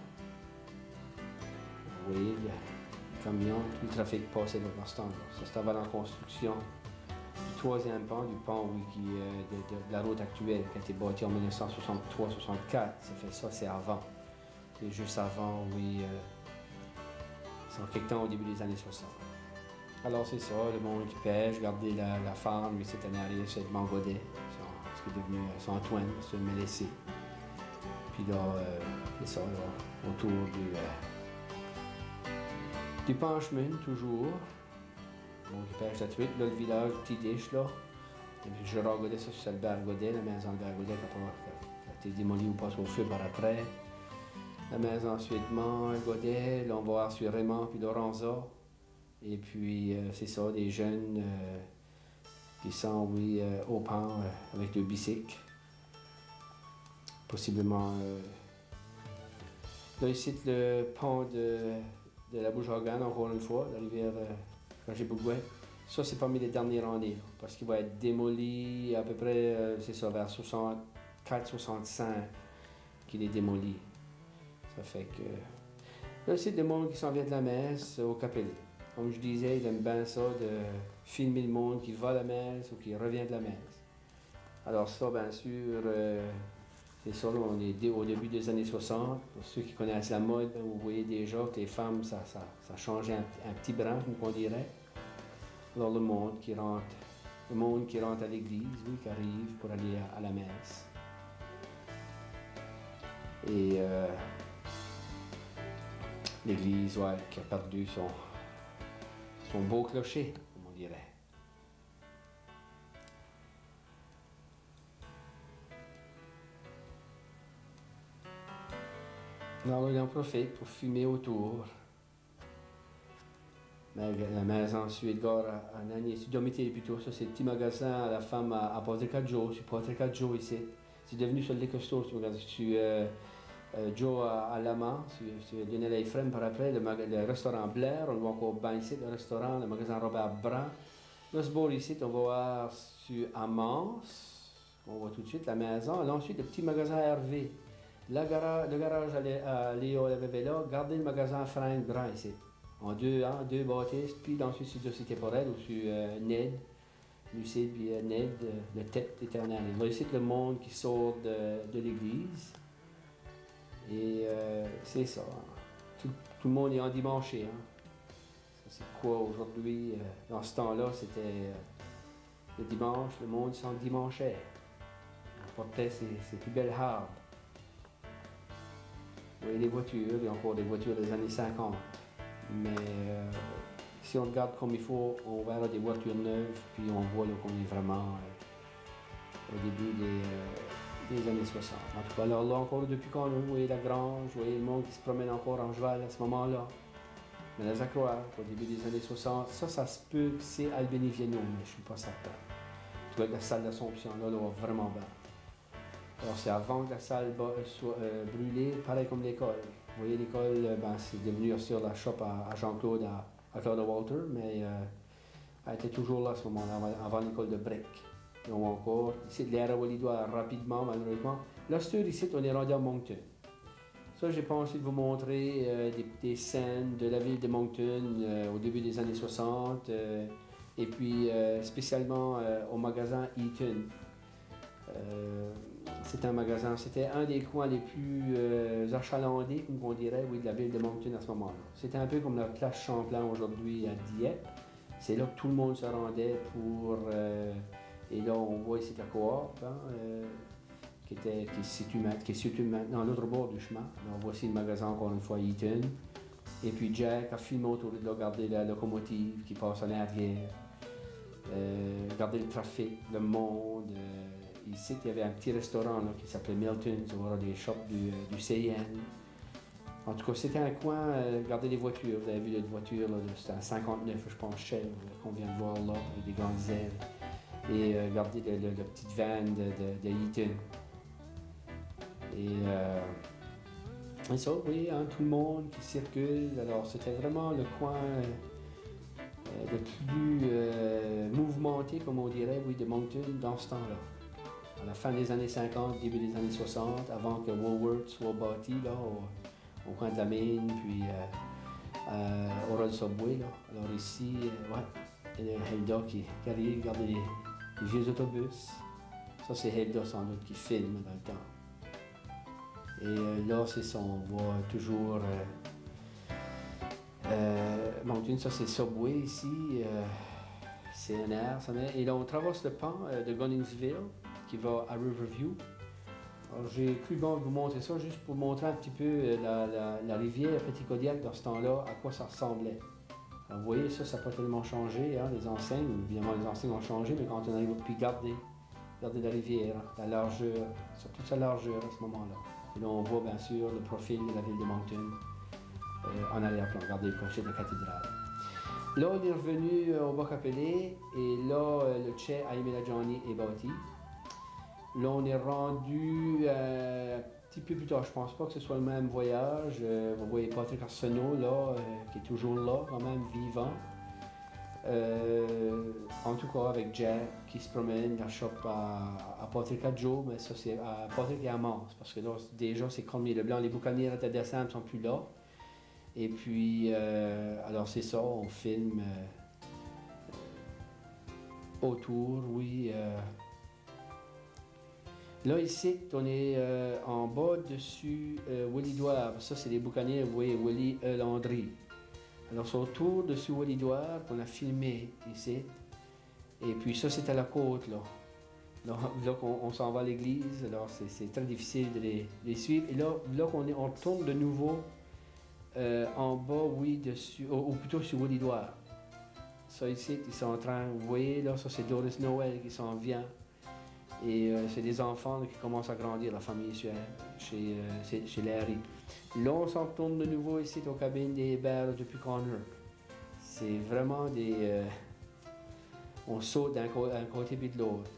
Speaker 1: Vous voyez, le camion, tout le trafic passait dans ce temps-là. Ça, c'était avant la construction du troisième pan, du pont, oui, de la route actuelle, qui a été bâti en 1963-64. Ça fait ça, c'est avant. Et juste avant, oui, c'est en quelque temps au début des années 60. Alors, c'est ça, le monde qui pêche, regardez la farm, mais cette année arrière, c'est le Mangodet, ce qui est devenu Saint-Antoine, c'est le Mélessé. Puis là, c'est ça, là, autour Du panchemin, toujours. Bon, je pêche la truite, là, le village, petit dish, là. Et puis Gérard Godet, ça, c'est Albert Godet, la maison d'Albert Godet, quand a été démolie ou passe au feu par après. La maison Suédement, Godet, là, on va voir sur Raymond puis Lorenza. Et puis, c'est ça, des jeunes qui sont, oui, au pan avec le bicycle. Possiblement. Là, ici, le pont de la Bouche-Organe, encore une fois, la rivière Roger-Bougouin. Ça, c'est parmi les derniers rendez parce qu'il va être démoli à peu près, c'est ça, vers 64-65 qu'il est démoli. Ça fait que... Là, c'est des monde qui s'en vient de la messe au Capelli. Comme je disais, il aime bien ça de filmer le monde qui va à la messe ou qui revient de la messe. Alors ça, bien sûr, c'est ça, là, on est au début des années 60. Pour ceux qui connaissent la mode, vous voyez déjà que les femmes, ça changeait un petit brin, comme on dirait. Alors le monde qui rentre à l'église, oui, qui arrive pour aller à la messe. Et l'église, ouais, qui a perdu son beau clocher, comme on dirait. Alors là, on en profite pour fumer autour. La maison Suédgard à Nagny, c'est domicile plutôt, ça c'est le petit magasin, la femme a passé 4 jours, je suis passé 4 jours ici. C'est devenu sur le liquor store, ce magasin. Je suis Joe à Lama, je suis Lionel Ephraim par après, le restaurant Blair, on voit encore bien ici, le restaurant, le magasin Robert Brand. Là, ce bord ici, on va voir sur Amance, on voit tout de suite la maison, et ensuite le petit magasin Hervé. Le garage à Léo là, gardez le magasin Frank Grand ici. En deux bâtisses, puis ensuite sur Société pour elle, ou sur Ned, Lucille, puis Ned, le tête éternel. Il va ici le monde qui sort de l'église. Et c'est ça. Tout le monde est en dimanche. Hein. Ça, c'est quoi aujourd'hui? Dans ce temps-là, c'était le dimanche, le monde s'en dimanchait. On portait ses plus belles harbes. Vous voyez les voitures, il y a encore des voitures des années 50. Mais si on regarde comme il faut, on verra des voitures neuves, puis on voit qu'on est vraiment au début des années 60. En tout cas, alors là encore, depuis quand vous voyez la grange, vous voyez le monde qui se promène encore en cheval à ce moment-là. Mais la Jacquois, au début des années 60, ça se peut que c'est Albéni Vienno, mais je ne suis pas certain. En tout cas, la salle d'Assomption, là, va vraiment bien. Alors c'est avant que la salle soit brûlée, pareil comme l'école. Vous voyez, l'école, c'est devenu aussi la shop à Jean-Claude, à Claude Walter, mais elle était toujours là à ce moment-là, avant l'école de Brick. Et on encore, ici, l'air à Walidois rapidement, malheureusement. Là, ici, on est rendu à Moncton. Ça, j'ai pensé de vous montrer des scènes de la ville de Moncton au début des années 60, et puis spécialement au magasin Eaton. C'était un magasin, c'était un des coins les plus achalandés, comme on dirait, oui, de la ville de Moncton à ce moment-là. C'était un peu comme la place Champlain aujourd'hui à Dieppe. C'est là que tout le monde se rendait pour... et là, on voit ici la coop, hein, qui se situe maintenant à l'autre bord du chemin. Alors, voici le magasin, encore une fois, Eaton. Et puis Jack a filmé autour de là, regardez la locomotive qui passe en arrière. Regardez le trafic, le monde... Ici, il y avait un petit restaurant là, qui s'appelait Milton, on aura des shops du CN. En tout cas, c'était un coin, regardez les voitures, vous avez vu les voitures, c'était un 59, je pense, Shell, qu'on vient de voir là, avec des grandes ailes. Et regardez la petite van de Eaton. Et ça, oui, hein, tout le monde qui circule. Alors, c'était vraiment le coin le plus mouvementé, comme on dirait, oui, de Moncton dans ce temps-là. À la fin des années 50, début des années 60, avant que Woolworth soit bâti là, au coin de la mine, puis au Royal Subway. Là. Alors ici, ouais, il y a Helda qui arrive, regardez les vieux autobus. Ça, c'est Helda sans doute qui filme dans le temps. Et là, c'est ça, on voit toujours Moncton, ça c'est Subway ici, CNR, ça met. Et là, on traverse le pont de Gunningsville, qui va à Riverview. Alors, j'ai cru bon vous montrer ça juste pour montrer un petit peu la rivière Petit Kodiak dans ce temps-là, à quoi ça ressemblait. Alors, vous voyez, ça n'a pas tellement changé, hein, les enseignes. Évidemment, les enseignes ont changé, mais quand on arrive, puis regardez la rivière, la largeur, sur toute sa largeur à ce moment-là. Et là, on voit bien sûr le profil de la ville de Moncton en arrière-plan. Regardez le clocher de la cathédrale. Là, on est revenu au Bas-Capelé et là, le Che Aimé-la-Johnny est bâti. Là, on est rendu un petit peu plus tard. Je pense pas que ce soit le même voyage. Vous voyez Patrick Arsenault, là, qui est toujours là, quand même vivant. En tout cas, avec Jack qui se promène, la chope à Patrick à Joe, mais ça, c'est à Patrick et à Mars. Parce que là, déjà, c'est Cormier Leblanc. Les boucaniers à décembre ne sont plus là. Et puis, alors c'est ça, on filme autour, oui. Là, ici, on est en bas dessus Willy Douard. Ça, c'est les boucaniers, vous voyez, Willy Landry. Alors, c'est autour dessus Willy Douard qu'on a filmé ici. Et puis, ça, c'est à la côte, là. Là on s'en va à l'église, alors c'est très difficile de les suivre. Et là on tourne de nouveau en bas, oui, dessus, ou plutôt sur Willy Douard. Ça ici, ils sont en train, vous voyez, là, ça c'est Doris Noël qui s'en vient. Et c'est des enfants là, qui commencent à grandir, la famille chez Larry. Là, on s'en retourne de nouveau ici aux cabines des Bears depuis Connor. C'est vraiment des... on saute d'un côté puis de l'autre.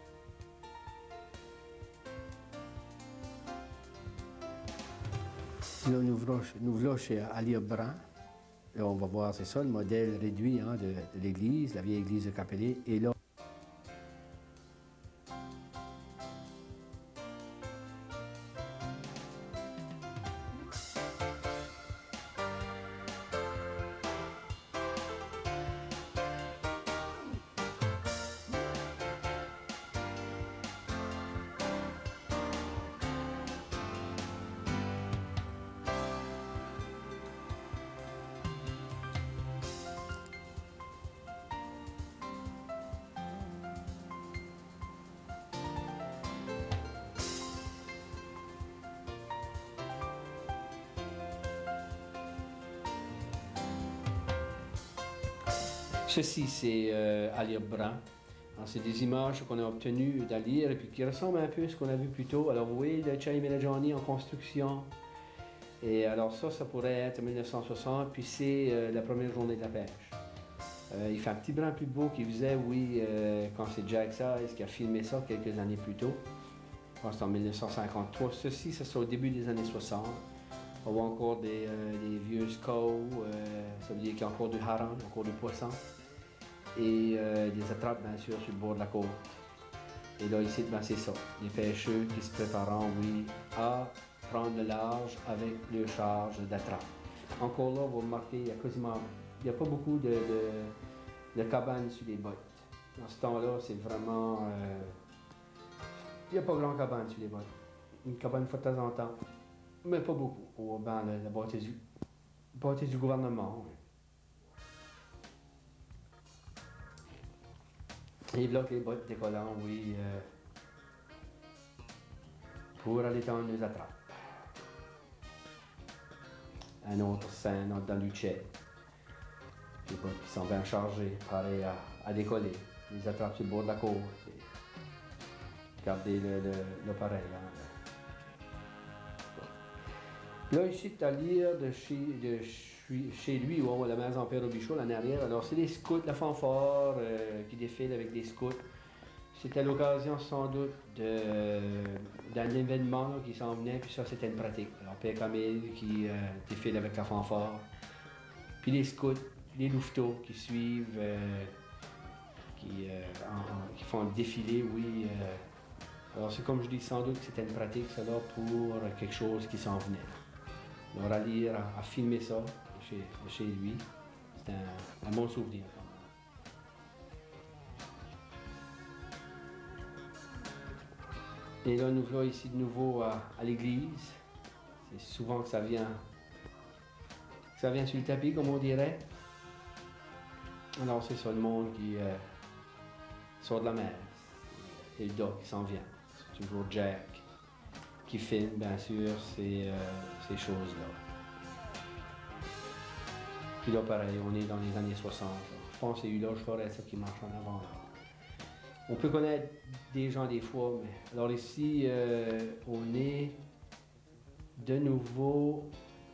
Speaker 1: Là, nous voilà chez Ali Brand. Là, on va voir, c'est ça, le modèle réduit hein, de l'église, la vieille église de Capelé. Et là, ceci, c'est Ali Brand. C'est des images qu'on a obtenues d'Alire et puis qui ressemblent un peu à ce qu'on a vu plus tôt. Alors, vous voyez le Che Aimé-la-Johnny en construction. Et alors ça pourrait être 1960, puis c'est la première journée de la pêche. Il fait un petit brin plus beau qu'il faisait, oui, quand c'est Jack Size qui a filmé ça quelques années plus tôt. Je pense que c'est en 1953. Ceci, ça c'est au début des années 60. On voit encore des vieux scows, ça veut dire qu'il y a encore du hareng, encore du poisson. Et des attrapes, bien sûr, sur le bord de la côte. Et là, ici, ben, c'est ça. Les pêcheurs qui se préparent, oui, à prendre le large avec leur charge d'attrape. Encore là, vous remarquez, il n'y a pas beaucoup de cabanes sur les bottes. Dans ce temps-là, c'est vraiment... il n'y a pas grand cabane sur les bottes. Une cabane une fois de temps en temps, mais pas beaucoup. Oh, ben, la bâtisse du gouvernement. Oui. Et là, les bottes décollant, oui, pour aller dans les attrapes. Un autre scène dans Luchet. Les bottes qui sont bien chargées, pareil à décoller. Les attrapes sur le bord de la côte. Regardez le pareil. Hein. Là, ici, tu as lire de chez lui, où on voit la maison Père Robichaud, là en arrière. Alors, c'est les scouts, la fanfare qui défile avec des scouts. C'était l'occasion, sans doute, d'un événement là, qui s'en venait, puis ça, c'était une pratique. Alors, Père Camille qui défile avec la fanfare. Puis les scouts, les louveteaux qui suivent, qui font le défilé, oui. Alors, c'est comme je dis, sans doute que c'était une pratique, ça, là, pour quelque chose qui s'en venait. Alors, Ali a filmé ça chez lui. C'est un bon souvenir. Et là, nous voilà ici de nouveau à l'église. C'est souvent que ça vient sur le tapis, comme on dirait. Alors, c'est ça, le monde qui sort de la mer. Et le doc qui s'en vient. C'est toujours Jack qui filme, bien sûr, ces choses-là. Puis là, pareil, on est dans les années 60. Là. Je pense que c'est Huloche Forêt qui marche en avant. Là. On peut connaître des gens des fois, mais... Alors ici, on est de nouveau...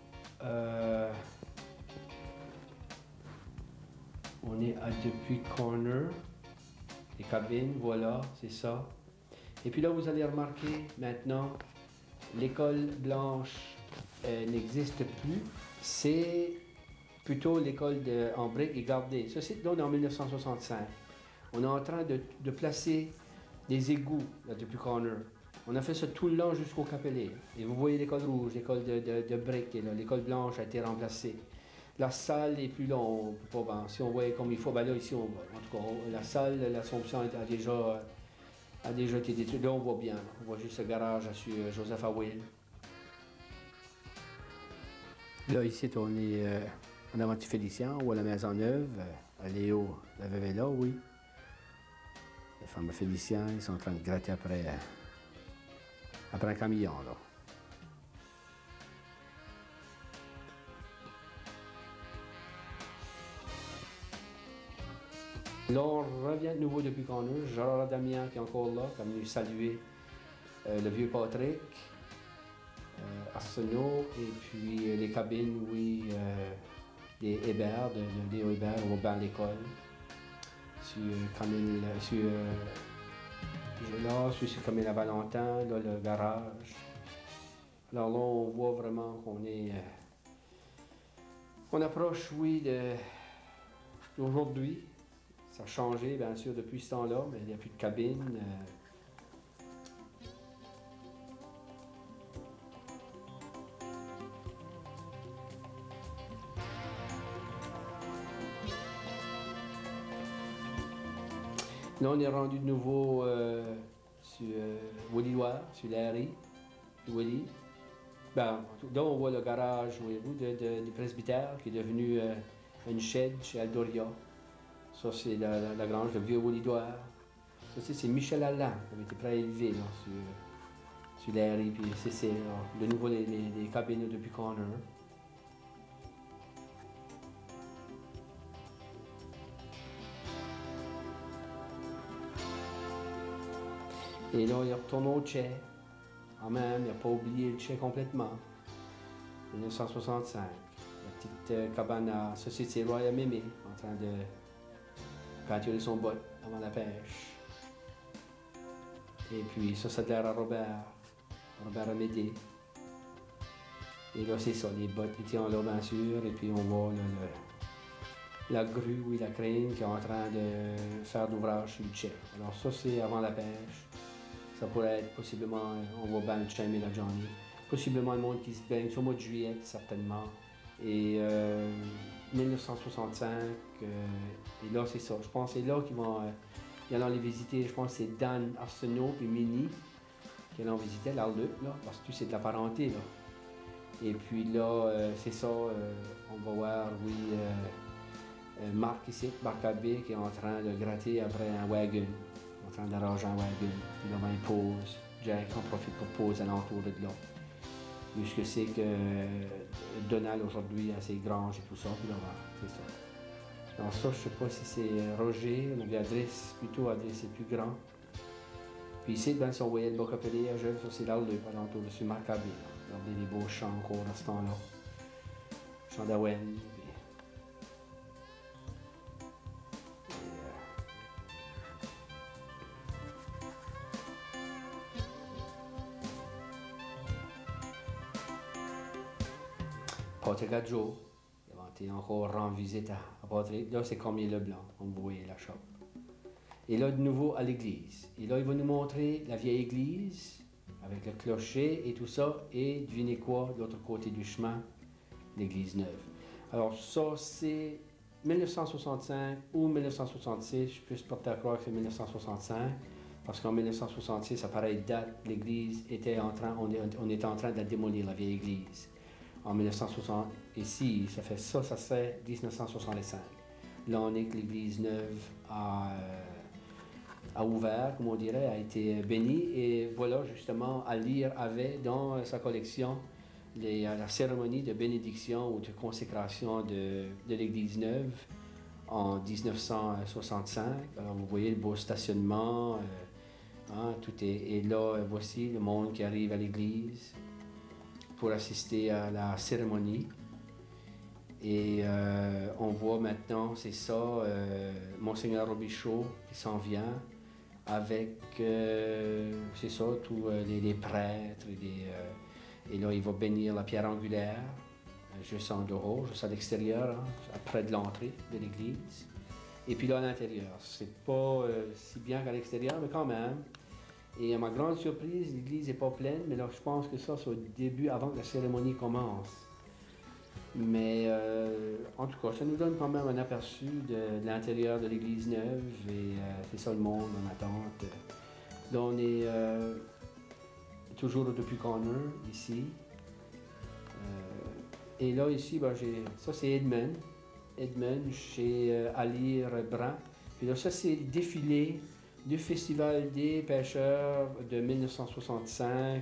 Speaker 1: on est à Dupuis Corner. Les cabines, voilà, c'est ça. Et puis là, vous allez remarquer maintenant, l'école blanche n'existe plus. C'est plutôt l'école en briques et gardée. Ça, c'est donc en 1965. On est en train de placer des égouts là, depuis Corner. On a fait ça tout le long jusqu'au Capelé. Et vous voyez l'école rouge, l'école de briques, l'école blanche a été remplacée. La salle est plus longue. Ben, si on voit comme il faut, ben là, ici, on voit. En tout cas, la salle, l'Assomption a déjà été détruite. Là, on voit bien. Là. On voit juste le garage sur Joseph Awil. Là, ici, on est en avant du Félicien, ou à la Maison Neuve. À Léo, la veuve est là, oui. Les femmes de Félicien, ils sont en train de gratter après un camion, là. Là, on revient de nouveau depuis qu'on est. Gérard Damien qui est encore là, qui est venu saluer le vieux Patrick, Arsenault, et puis les cabines, oui, des Hébert, de Léo Hébert, au banc de l'école. Sur Camille, sur Camille Valentin, là, le garage. Alors là, on voit vraiment qu'on est... on approche, oui, d'aujourd'hui. Ça a changé, bien sûr, depuis ce temps-là, mais il n'y a plus de cabine. Là, on est rendu de nouveau sur Willy-Loire, sur Larry, Willy. Ben, là, on voit le garage, voyez-vous, du presbytère qui est devenu une shed chez Aldoria. Ça, c'est la grange, le vieux Willy-Loire. Ça, c'est Michel Allan qui avait été prélevé là, sur Larry, puis c'est de nouveau les cabines depuis Corner. Et là, il retourne au Tchè. Quand même, il n'a pas oublié le Tchè complètement. 1965. La petite cabane à Société Royal Mémé, en train de peinturer son botte avant la pêche. Et puis ça, c'est l'air à Robert Amédée. Et là, c'est ça, les bottes étaient en là, bien sûr. Et puis on voit la grue, oui, la crème qui est en train de faire l'ouvrage sur le Tchè. Alors ça, c'est avant la pêche. Ça pourrait être possiblement, on voit bien le Tchè et la Johnny. Possiblement le monde qui se baigne, c'est au mois de juillet, certainement. Et 1965, et là, c'est ça. Je pense que c'est là qu'ils vont y aller les visiter. Je pense que c'est Dan Arsenault et Minnie qui allons visiter l'Arlup, là, parce que c'est de la parenté, là. Et puis là, c'est ça, on va voir, oui, Marc ici, Marc Abbé, qui est en train de gratter après un wagon. En train d'arranger un wagon. Puis là, ben, il pose. Jack en profite pour poser alentour de là. Puisque c'est que Donald aujourd'hui a ses granges et tout ça. Puis là, ben, c'est ça. Alors ça, je sais pas si c'est Roger. On avait Adresse, plutôt Adresse c'est plus grand. Puis ici, ben, si on voyait le Bocapelé à jeune, ça c'est là alentour de sur Marc Abbé. Regardez les beaux champs encore à ce temps-là. Champ d'Awen. Patrick Adjo, il a été encore rendre visite à Patrick. Là, c'est Cormier Leblanc, on voyait la shop. Et là, de nouveau à l'église. Et là, il va nous montrer la vieille église, avec le clocher et tout ça. Et devinez quoi, de l'autre côté du chemin, l'église neuve. Alors ça, c'est 1965 ou 1966. Je suis plus porté à croire que c'est 1965. Parce qu'en 1966, à pareille date, l'église était on était en train de la démolir, la vieille église. En 1960, ici, ça serait 1965. L'année que l'église neuve a ouvert, comme on dirait, a été bénie. Et voilà, justement, Alire avait dans sa collection la cérémonie de bénédiction ou de consécration de l'église neuve en 1965. Alors vous voyez le beau stationnement, tout est là. Voici le monde qui arrive à l'église pour assister à la cérémonie. Et on voit maintenant, c'est ça, Monseigneur Robichaud qui s'en vient avec, c'est ça, tous les prêtres. Et là, il va bénir la pierre angulaire, juste en dehors, juste à l'extérieur, près de l'entrée de l'église. Et puis là, à l'intérieur. C'est pas si bien qu'à l'extérieur, mais quand même. Et à ma grande surprise, l'église n'est pas pleine, mais là, je pense que ça, c'est au début, avant que la cérémonie commence. Mais en tout cas, ça nous donne quand même un aperçu de l'intérieur de l'église neuve et c'est ça le monde en attente. Là, on est toujours au Depuis Corner, ici. Et là, ici, ben, ça c'est Edmund chez Alire Brand. Puis là, ça c'est le défilé du Festival des pêcheurs de 1965.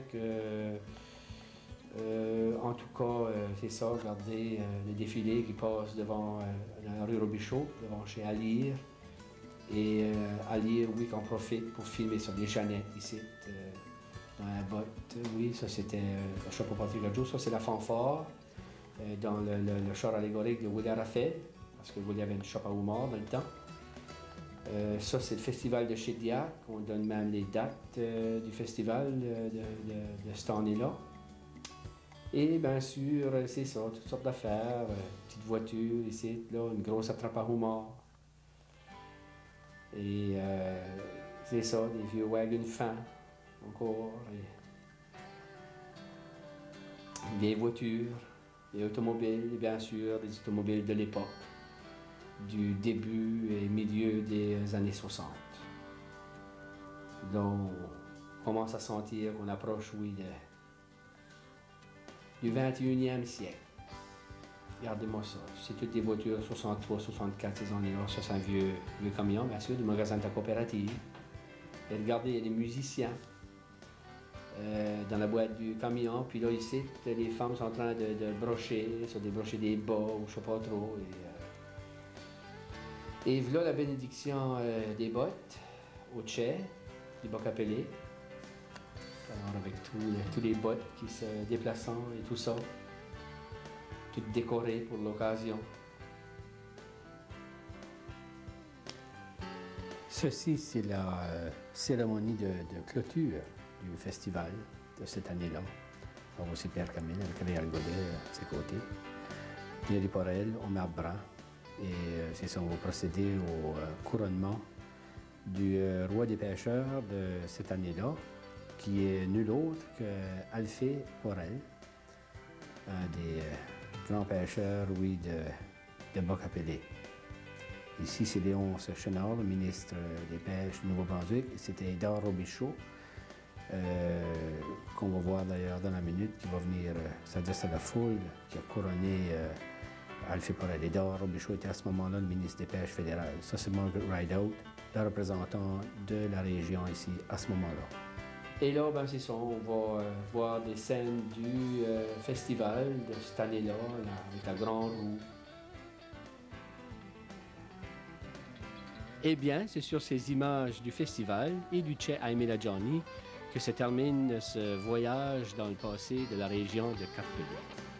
Speaker 1: En tout cas, c'est ça, regardez le défilé qui passe devant la rue Robichaud, devant chez Alire. Et Alire, oui, qu'on profite pour filmer sur des Jeannettes ici, dans la botte. Oui, ça c'était le chapeau Patrick Joe. Ça c'est la fanfare dans le char allégorique de William Raphaël, parce que William avait une chope à homard dans le temps. Ça, c'est le festival de Chédiac. On donne même les dates du festival de cette année-là. Et bien sûr, c'est ça, toutes sortes d'affaires, petites voitures ici, là, une grosse attrape à homard. Et c'est ça, des vieux wagons fins encore. Et des voitures, des automobiles, bien sûr, des automobiles de l'époque, du début et milieu des années 60. Donc, on commence à sentir qu'on approche, oui, du 21e siècle. Regardez-moi ça. C'est toutes des voitures 63, 64, ces années-là. Ça, c'est un vieux camion, bien sûr, du magasin de la coopérative. Et regardez, il y a des musiciens dans la boîte du camion. Puis là, ici, les femmes sont en train de brocher, sur des brochets des bas ou je sais pas trop. Et voilà la bénédiction des bottes au Tchè, du Bocapelé. Alors, avec tous les bottes qui se déplacent et tout ça, tout décoré pour l'occasion. Ceci, c'est la cérémonie de clôture du festival de cette année-là. On voit aussi Pierre Camille avec Réal Godet à ses côtés. Thierry Porel au marbre brun. Et c'est ça, on va procéder au couronnement du roi des pêcheurs de cette année-là, qui est nul autre qu'Alphée Porel, un des grands pêcheurs, oui, de Bocapelé. Ici, c'est Léonce Chenard, le ministre des Pêches du Nouveau-Brunswick, et c'était Édard Robichaud, qu'on va voir d'ailleurs dans la minute, qui va venir s'adresser à la foule, qui a couronné Alphée Porel. Édard Robichaud était à ce moment-là le ministre des Pêches fédéral. Ça, c'est Margaret Rideout, la représentante de la région ici à ce moment-là. Et là, ben, c'est ça, on va voir des scènes du festival de cette année-là, avec la grande roue. Eh bien, c'est sur ces images du festival et du Tchè Aimé Johnny que se termine ce voyage dans le passé de la région de Cap-Pelé.